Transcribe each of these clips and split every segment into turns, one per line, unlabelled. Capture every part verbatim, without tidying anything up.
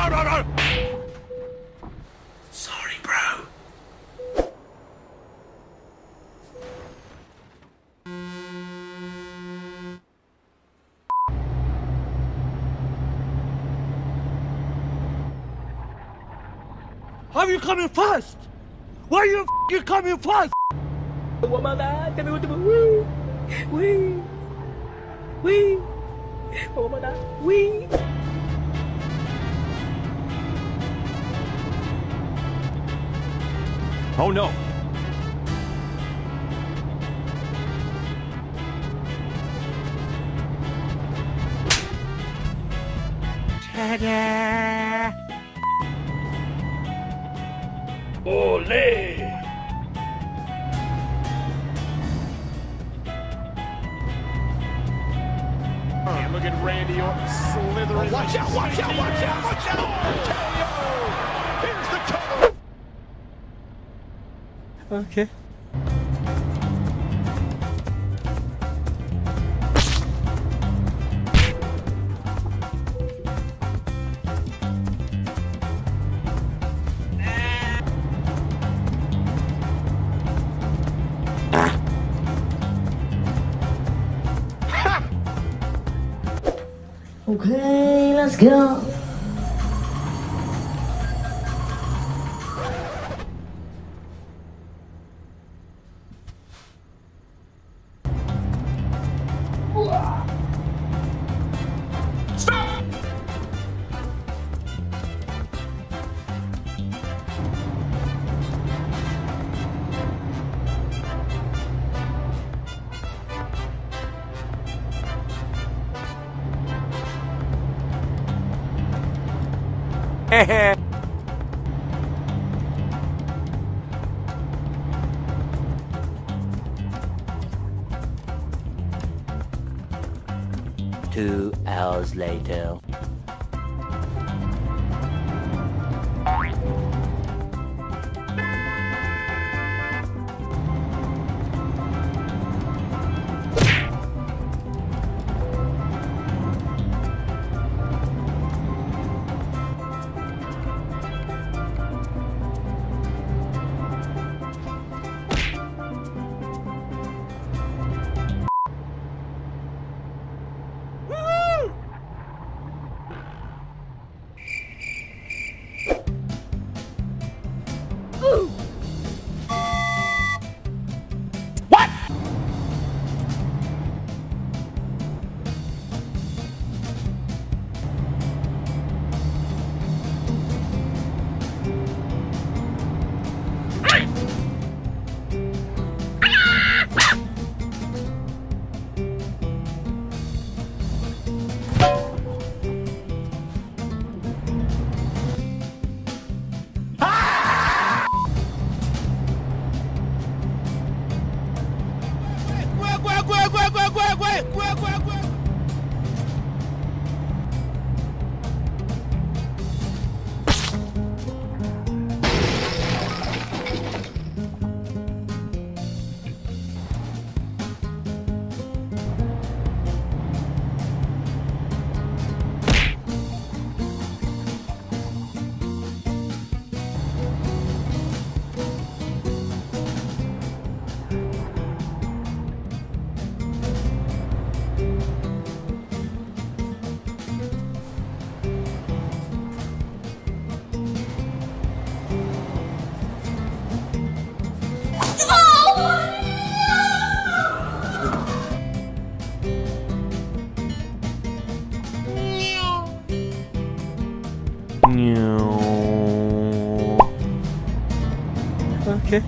Sorry, bro.
How are you coming fast? Why are you f***ing coming fast?
Wee! Wee! Oh my God! Wee!
Oh no!
Ta-da!
Ole!
And look at Randy Orton slithering.
Oh, watch out, watch out, watch out, watch out!
Here's the cover.
Okay.
Okay, let's go.
Stop!
Two hours later.
Okay.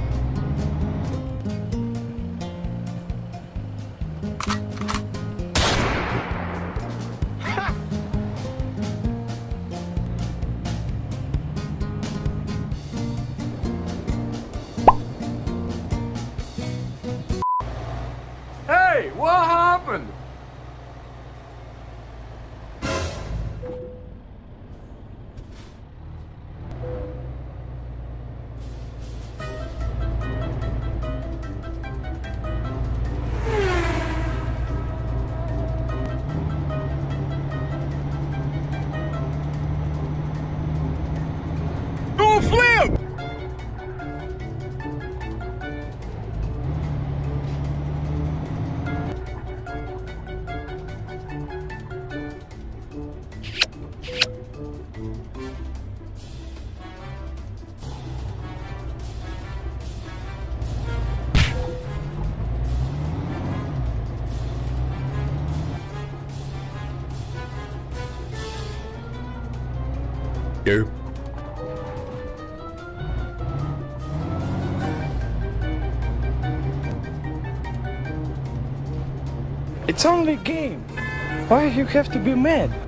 Hey, what happened?
Yo.
It's only a game. Why you have to be mad?